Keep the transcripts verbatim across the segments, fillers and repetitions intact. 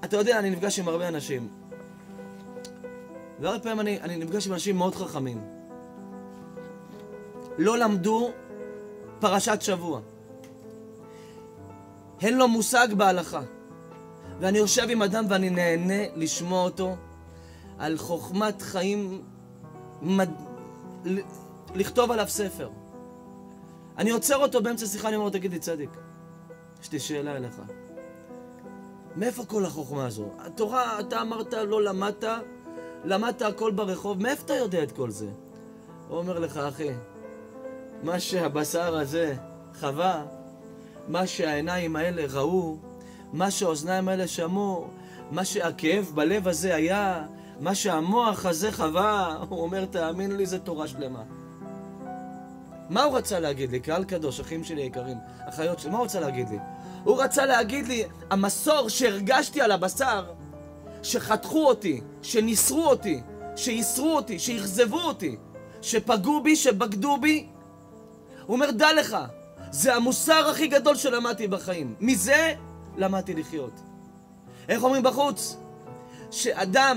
אתה יודע, אני נפגש עם הרבה אנשים. והרבה פעמים אני, אני נפגש עם אנשים מאוד חכמים. לא למדו פרשת שבוע. אין לו מושג בהלכה. ואני יושב עם אדם ואני נהנה לשמוע אותו על חוכמת חיים, מד... לכתוב עליו ספר. אני עוצר אותו באמצע שיחה, אני אומר, תגיד לי צדיק, יש לי שאלה אליך. מאיפה כל החוכמה הזו? התורה, אתה אמרת, לא למדת, למדת הכל ברחוב, מאיפה אתה יודע את כל זה? הוא אומר לך, אחי, מה שהבשר הזה חווה, מה שהעיניים האלה ראו, מה שהאוזניים האלה שמעו, מה שהכאב בלב הזה היה, מה שהמוח הזה חווה, הוא אומר, תאמין לי, זה תורה שלמה. מה הוא רצה להגיד לי? קהל קדוש, אחים שלי יקרים, אחיות שלי, מה הוא רצה להגיד לי? הוא רצה להגיד לי, המסור שהרגשתי על הבשר, שחתכו אותי, שניסרו אותי, שיסרו אותי, שיחזבו אותי, שפגעו בי, שבגדו בי, הוא אומר, דע לך, זה המוסר הכי גדול שלמדתי בחיים. מזה למדתי לחיות. איך אומרים בחוץ? שאדם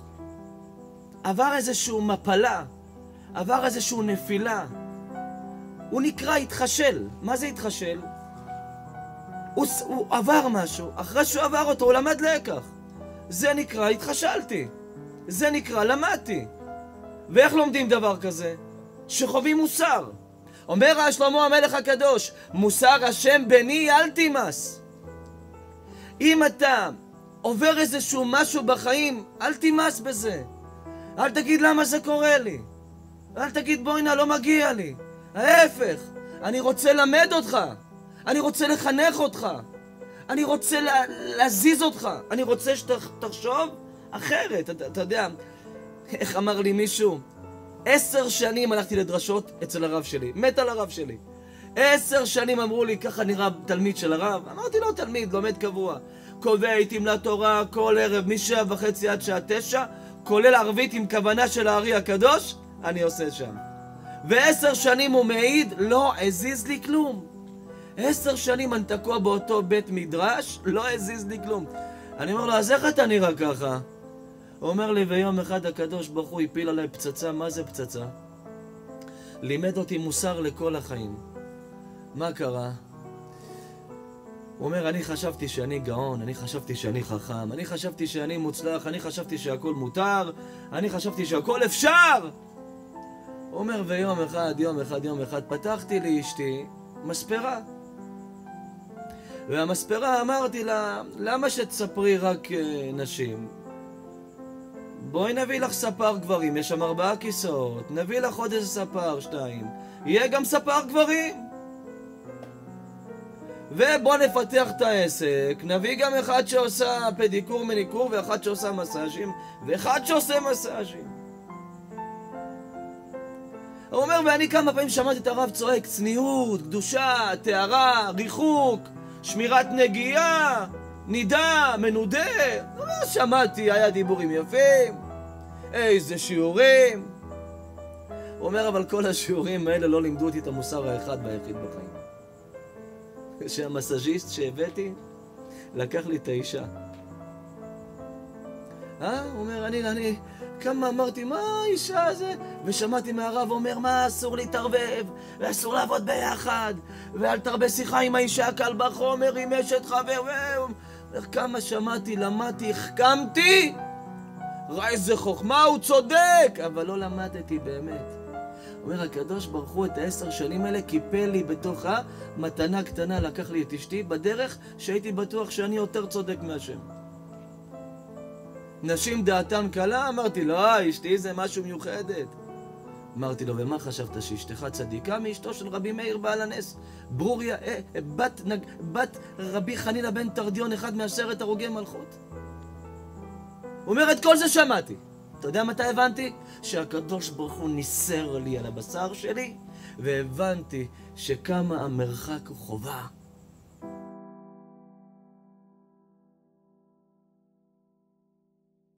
עבר איזשהו מפלה, עבר איזשהו נפילה, הוא נקרא התחשל. מה זה התחשל? הוא, הוא עבר משהו, אחרי שהוא עבר אותו הוא למד לקח. זה נקרא התחשלתי, זה נקרא למדתי. ואיך לומדים דבר כזה? שחווים מוסר. אומר שלמה המלך הקדוש, מוסר השם בני אל תימס. אם אתה עובר איזשהו משהו בחיים, אל תימס בזה. אל תגיד למה זה קורה לי. אל תגיד בואי נא לא מגיע לי. ההפך, אני רוצה למד אותך. אני רוצה לחנך אותך. אני רוצה לה, להזיז אותך. אני רוצה שתחשוב אחרת. אתה, אתה יודע, איך אמר לי מישהו? עשר שנים הלכתי לדרשות אצל הרב שלי. מת על הרב שלי. עשר שנים אמרו לי, ככה נראה תלמיד של הרב. אמרתי לא תלמיד, לומד קבוע. קובע איתי מלאת תורה כל ערב, משעה וחצי עד שעה תשע, כולל ערבית עם כוונה של הארי הקדוש, אני עושה שם. ועשר שנים הוא מעיד, לא הזיז לי כלום. עשר שנים אני תקוע באותו בית מדרש, לא הזיז לי כלום. אני אומר לו, אז איך אתה נראה ככה? הוא אומר לי, ויום אחד הקדוש ברוך הוא הפיל עליי פצצה. מה זה פצצה? לימד אותי מוסר לכל החיים. מה קרה? הוא אומר, אני חשבתי שאני גאון, אני חשבתי שאני חכם, אני חשבתי שאני מוצלח, אני חשבתי שהכל מותר, אני חשבתי שהכל אפשר. הוא אומר, ויום אחד, יום אחד, יום אחד, פתחתי לאשתי מספרה. והמספרה אמרתי לה, למה שתספרי רק נשים? בואי נביא לך ספר גברים, יש שם ארבעה כיסאות, נביא לך עוד איזה ספר, שתיים. יהיה גם ספר גברים. ובוא נפתח את העסק, נביא גם אחד שעושה פדיקור מניקור, ואחד שעושה מסאז'ים, ואחד שעושה מסאז'ים. הוא אומר, ואני כמה פעמים שמעתי את הרב צועק, צניעות, קדושה, טהרה, ריחוק, שמירת נגיעה, נידה, מנודה. לא שמעתי, היה דיבורים יפים, איזה שיעורים. הוא אומר, אבל כל השיעורים האלה לא לימדו אותי את המוסר האחד והיחיד בחיים. שהמסאז'יסט שהבאתי לקח לי את האישה. אה? הוא אומר, אני, אני, כמה אמרתי, מה האישה הזה? ושמעתי מהרב אומר, מה, אסור להתערבב, ואסור לעבוד ביחד, ואל תרבה שיחה עם האישה קל בחומר, עם אשת חבר, וכמה שמעתי, למדתי, החכמתי, ראה איזה חוכמה, הוא צודק, אבל לא למדתי באמת. אומר, הקדוש ברוך הוא את העשר שנים האלה קיפל לי בתוכה מתנה קטנה, לקח לי את אשתי בדרך שהייתי בטוח שאני יותר צודק מהשם. נשים דעתן קלה? אמרתי לו, אה, אשתי זה משהו מיוחדת. אמרתי לו, ומה חשבת, שאשתך צדיקה מאשתו של רבי מאיר בעל הנס? ברוריה, אה, בת, נג, בת רבי חנינה בן תרדיון, אחד מעשרת הרוגי מלכות. הוא אומר, את כל זה שמעתי. אתה יודע מתי הבנתי? שהקדוש ברוך הוא ניסר לי על הבשר שלי, והבנתי שכמה המרחק הוא חובה.